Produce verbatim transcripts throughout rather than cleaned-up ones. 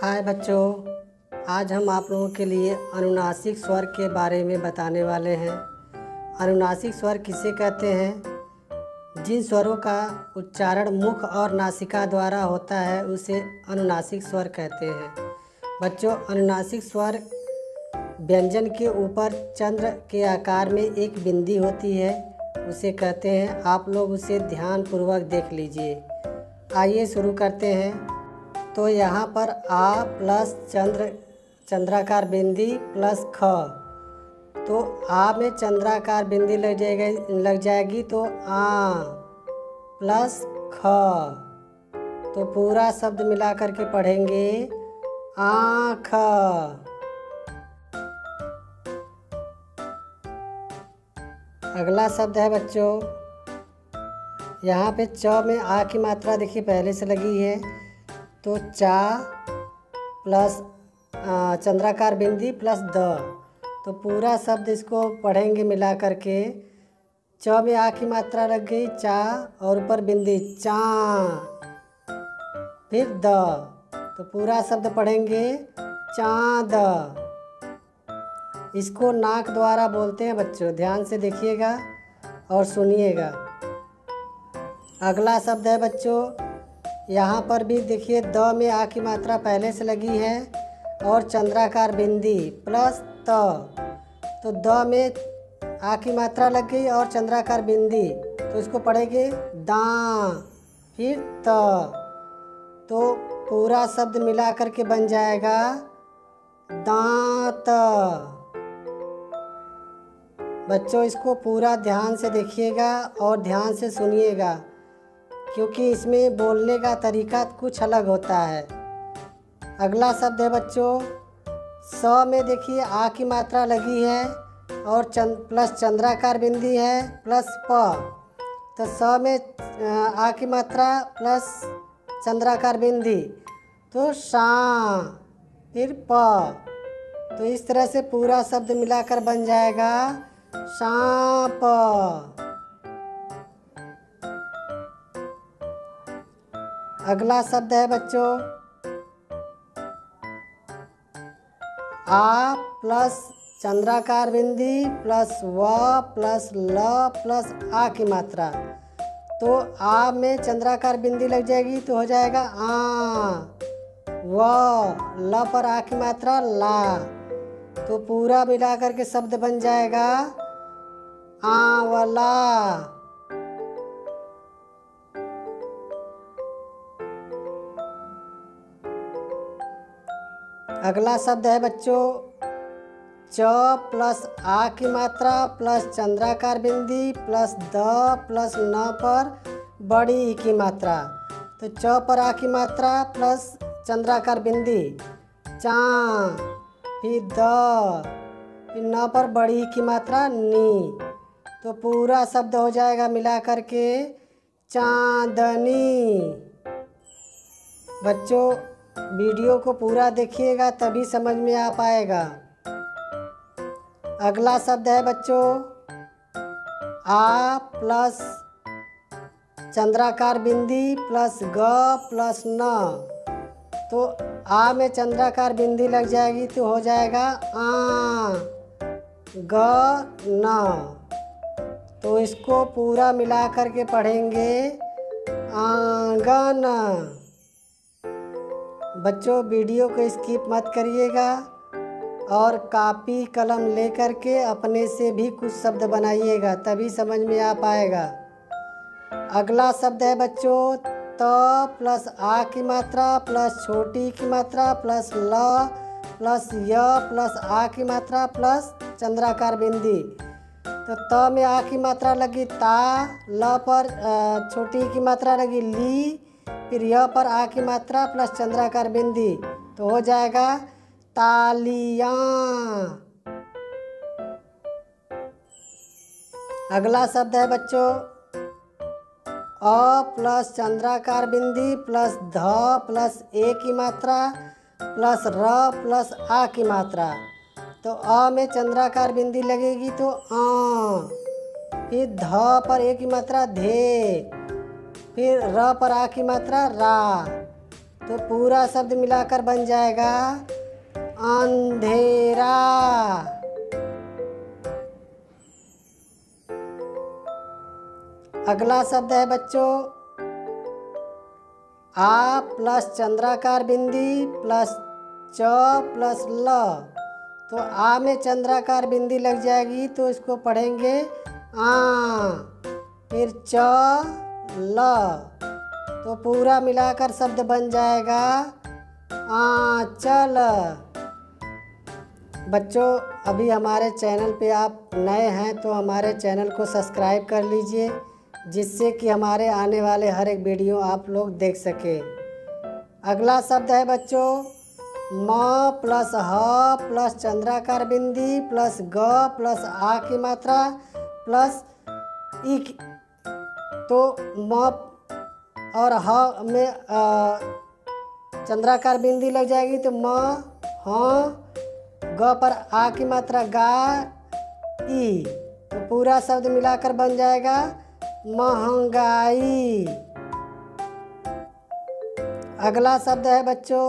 हाय बच्चों, आज हम आप लोगों के लिए अनुनासिक स्वर के बारे में बताने वाले हैं। अनुनासिक स्वर किसे कहते हैं? जिन स्वरों का उच्चारण मुख और नासिका द्वारा होता है उसे अनुनासिक स्वर कहते हैं। बच्चों, अनुनासिक स्वर व्यंजन के ऊपर चंद्र के आकार में एक बिंदी होती है, उसे कहते हैं। आप लोग उसे ध्यानपूर्वक देख लीजिए। आइए शुरू करते हैं। तो यहाँ पर आ प्लस चंद्र चंद्राकार बिंदी प्लस ख, तो आ में चंद्राकार बिंदी लग जाएगी लग जाएगी तो आ प्लस ख, तो पूरा शब्द मिला करके पढ़ेंगे आँख। अगला शब्द है बच्चों, यहाँ पे च में आ की मात्रा देखिए पहले से लगी है, तो चा प्लस चंद्राकार बिंदी प्लस द, तो पूरा शब्द इसको पढ़ेंगे मिला करके। च में आ की मात्रा लग गई चा और ऊपर बिंदी चा, फिर द, तो पूरा शब्द पढ़ेंगे चाँद। इसको नाक द्वारा बोलते हैं बच्चों, ध्यान से देखिएगा और सुनिएगा। अगला शब्द है बच्चों, यहाँ पर भी देखिए द में आ की मात्रा पहले से लगी है और चंद्राकार बिंदी प्लस त, तो द में आ की मात्रा लग गई और चंद्राकार बिंदी, तो इसको पढ़ेंगे दाँ, फिर त, तो पूरा शब्द मिला करके बन जाएगा दांत। बच्चों, इसको पूरा ध्यान से देखिएगा और ध्यान से सुनिएगा, क्योंकि इसमें बोलने का तरीका कुछ अलग होता है। अगला शब्द है बच्चों, स में देखिए आ की मात्रा लगी है और चंद प्लस चंद्राकार बिंदी है प्लस प, तो स में आ की मात्रा प्लस चंद्राकार बिंदी, तो शा, फिर प, तो इस तरह से पूरा शब्द मिलाकर बन जाएगा सांप। अगला शब्द है बच्चों, आ प्लस चंद्राकार बिंदी प्लस व प्लस ल प्लस आ की मात्रा, तो आ में चंद्राकार बिंदी लग जाएगी तो हो जाएगा आ, व, ल पर आ की मात्रा ला, तो पूरा मिला करके शब्द बन जाएगा आंवला। अगला शब्द है बच्चों, च प्लस आ की मात्रा प्लस चंद्राकार बिंदी प्लस द प्लस न पर बड़ी ई की मात्रा, तो च पर आ की मात्रा प्लस चंद्राकार बिंदी चा, फिर द, फिर न पर बड़ी ई की मात्रा नी, तो पूरा शब्द हो जाएगा मिला करके चांदनी। बच्चों, वीडियो को पूरा देखिएगा तभी समझ में आ पाएगा। अगला शब्द है बच्चों, आ प्लस चंद्राकार बिंदी प्लस ग प्लस न, तो आ में चंद्राकार बिंदी लग जाएगी तो हो जाएगा आ, ग न, तो इसको पूरा मिला करके पढ़ेंगे आंगन। बच्चों, वीडियो को स्किप मत करिएगा और कापी कलम लेकर के अपने से भी कुछ शब्द बनाइएगा, तभी समझ में आ पाएगा। अगला शब्द है बच्चों, त प्लस आ की मात्रा प्लस छोटी की मात्रा प्लस ल प्लस य प्लस आ की मात्रा प्लस चंद्राकार बिंदी, तो त में आ की मात्रा लगी ता, ल पर छोटी की मात्रा लगी ली, फिर य पर आ की मात्रा प्लस चंद्राकार बिंदी, तो हो जाएगा तालियां। अगला शब्द है बच्चों, अ प्लस चंद्राकार बिंदी प्लस ध प्लस ए की मात्रा प्लस र प्लस आ की मात्रा, तो अ में चंद्राकार बिंदी लगेगी तो आ, फिर ध पर ए की मात्रा धे, फिर र पर आ की मात्रा रा, तो पूरा शब्द मिलाकर बन जाएगा अंधेरा। अगला शब्द है बच्चों आ प्लस चंद्राकार बिंदी प्लस च प्लस ल। तो आ में चंद्राकार बिंदी लग जाएगी तो इसको पढ़ेंगे आ। फिर च ल, तो पूरा मिलाकर शब्द बन जाएगा आंचल। बच्चों अभी हमारे चैनल पे आप नए हैं तो हमारे चैनल को सब्सक्राइब कर लीजिए, जिससे कि हमारे आने वाले हर एक वीडियो आप लोग देख सके। अगला शब्द है बच्चों म प्लस ह प्लस चंद्राकार बिंदी प्लस ग प्लस आ की मात्रा प्लस ई की। तो म और ह में आ, चंद्राकार बिंदी लग जाएगी तो म ह, ग पर आ की मात्रा गा ई। तो पूरा शब्द मिलाकर बन जाएगा महंगाई। अगला शब्द है बच्चों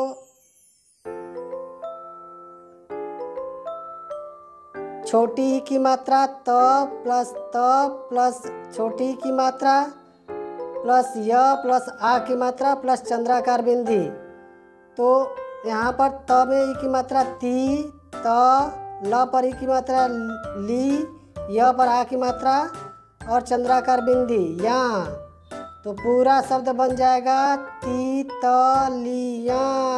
छोटी ई की मात्रा त प्लस त प्लस छोटी ई की मात्रा प्लस य प्लस आ की मात्रा प्लस चंद्राकार बिंदी। तो यहाँ पर त में ई की मात्रा ती, त, ल पर ई की मात्रा ली, य पर आ की मात्रा और चंद्राकार बिंदी या। तो पूरा शब्द बन जाएगा ती त लिया।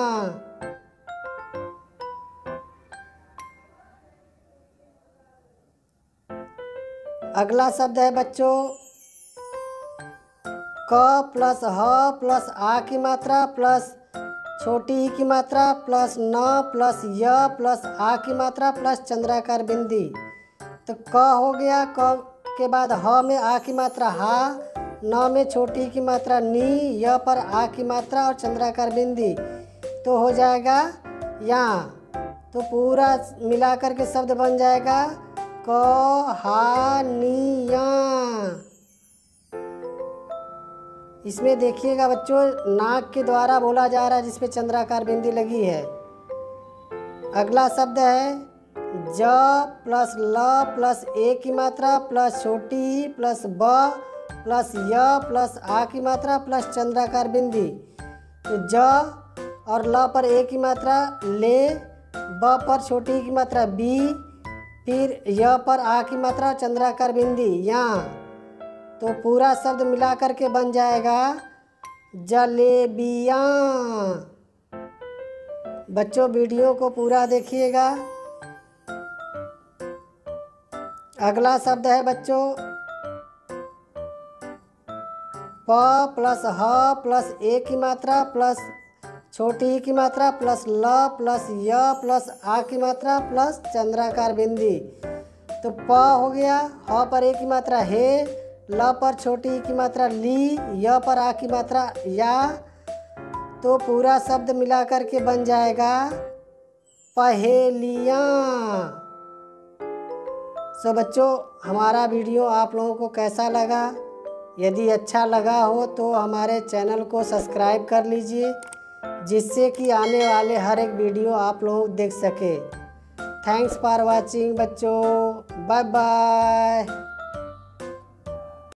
अगला शब्द है बच्चों क प्लस ह प्लस आ की मात्रा प्लस छोटी ई की मात्रा प्लस न प्लस य प्लस आ की मात्रा प्लस चंद्राकार बिंदी। तो क हो गया, क के बाद ह में आ की मात्रा हा, न में छोटी ई की मात्रा नी, य पर आ की मात्रा और चंद्राकार बिंदी। तो हो जाएगा या। तो पूरा मिलाकर के शब्द बन जाएगा क हा नी या। इसमें देखिएगा बच्चों नाक के द्वारा बोला जा रहा है जिसपे चंद्राकार बिंदी लगी है। अगला शब्द है ज प्लस ल प्लस ए की मात्रा प्लस छोटी ई प्लस ब प्लस य प्लस आ की मात्रा प्लस चंद्राकार बिंदी। तो ज और ल पर ए की मात्रा ले, ब पर छोटी ई की मात्रा बी, फिर य पर आ की मात्रा चंद्राकार बिंदी या। तो पूरा शब्द मिला करके बन जाएगा जलेबियाँ। बच्चों वीडियो को पूरा देखिएगा। अगला शब्द है बच्चों प प्लस ह प्लस ए की मात्रा प्लस छोटी ई की मात्रा प्लस ल प्लस य प्लस आ की मात्रा प्लस चंद्राकार बिंदी। तो प हो गया, ह पर ए की मात्रा हे, ल पर छोटी ई की मात्रा ली, य पर आ की मात्रा या। तो पूरा शब्द मिला करके बन जाएगा पहेलियाँ। सो बच्चों हमारा वीडियो आप लोगों को कैसा लगा? यदि अच्छा लगा हो तो हमारे चैनल को सब्सक्राइब कर लीजिए, जिससे कि आने वाले हर एक वीडियो आप लोग देख सके। थैंक्स फॉर वाचिंग बच्चों, बाय बाय।